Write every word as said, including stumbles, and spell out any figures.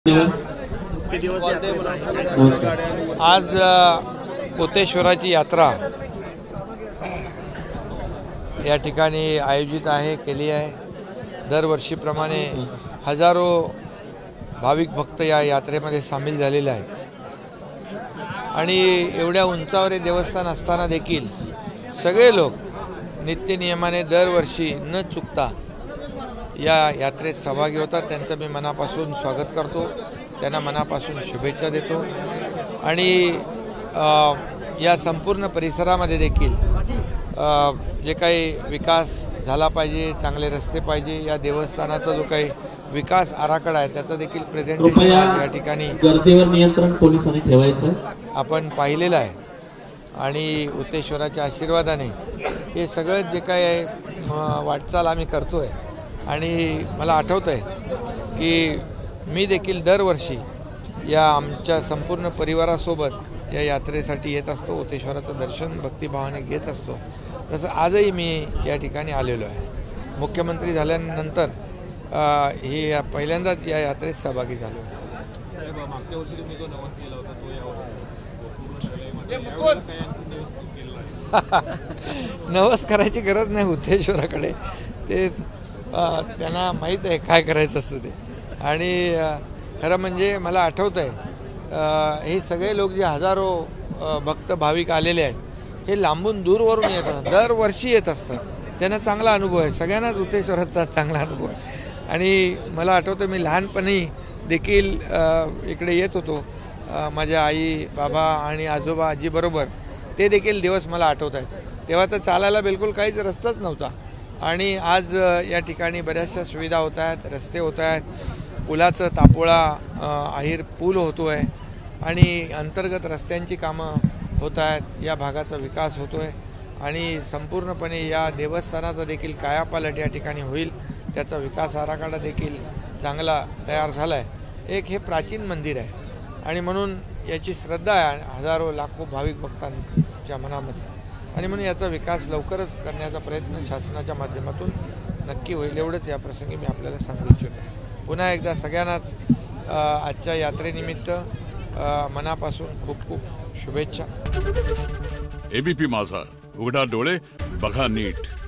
आज कोतेश्वराची यात्रा या ठिकाणी आयोजित आहे केली आहे। दरवर्षीप्रमाणे हजारो भाविक भक्त या यात्रेमध्ये सामील झालेले आहेत आणि एवढ्या उंचावर हे देवस्थान असताना देखील सगळे लोक नित्यनियमाने दरवर्षी न चुकता या यात्रेत सहभागी होतात। त्यांचं मी मनापासून स्वागत करतो, त्यांना मनापासून शुभेच्छा देतो आणि या संपूर्ण परिसरामध्ये देखील जे काही विकास झाला पाहिजे, चांगले रस्ते पाहिजे, या देवस्थानाचा जो काही विकास आराखडा आहे त्याचं देखील प्रेझेंटेशन या ठिकाणी गर्दीवर नियंत्रण पोलिसांनी ठेवायचं आपण पाहिलेलं आहे आणि उतेश्वराच्या आशीर्वादाने हे सगळं जे काही आहे वाटचाल आम्ही करतोय। आणि मला आठवतं आहे की मी देखील दरवर्षी या आमच्या संपूर्ण परिवारासोबत या यात्रेसाठी येत असतो, उतेश्वराचं दर्शन भक्तिभावाने घेत असतो। तसं आजही मी या ठिकाणी आलेलो आहे। मुख्यमंत्री झाल्यानंतर हे या पहिल्यांदाच या यात्रेत सहभागी झालो आहे। नवस करायची गरज नाही उतेश्वराकडे, ते त्यांना माहीत आहे काय करायचं असतं ते। आणि खरं म्हणजे मला आठवतं आहे हे सगळे लोक जे हजारो भक्त भाविक आलेले आहेत हे लांबून दूरवरून येतात, दरवर्षी येत असतात। त्यांना चांगला अनुभव आहे, सगळ्यांनाच उतेश्वराचा चांगला अनुभव आहे। आणि मला आठवतं मी लहानपणी देखील इकडे येत होतो माझ्या आई बाबा आणि आजोबा आजीबरोबर, ते देखील दिवस मला आठवत आहेत। तेव्हा तर चालायला बिलकुल काहीच रस्ताच नव्हता आणि आज या ठिकाणी बऱ्याचशा सुविधा होत आहेत, रस्ते होत आहेत, पुलाचं तापोळा आहेर पूल होतो आहे आणि अंतर्गत रस्त्यांची कामं होत आहेत, या भागाचा विकास होतो आहे आणि संपूर्णपणे या देवस्थानाचा देखील कायापालट या ठिकाणी होईल, त्याचा विकास आराखडा देखील चांगला तयार झाला आहे। एक हे प्राचीन मंदिर आहे आणि म्हणून याची श्रद्धा आहे हजारो लाखो भाविक भक्तांच्या मनामध्ये आणि म्हणून याचा विकास लवकरच करण्याचा प्रयत्न शासनाच्या माध्यमातून नक्की होईल, एवढंच या प्रसंगी मी आपल्याला सांगू इच्छितो। पुन्हा एकदा सगळ्यांनाच आजच्या यात्रेनिमित्त मनापासून खूप खूप शुभेच्छा। एबीपी माझा, उघडा डोळे बघा नीट।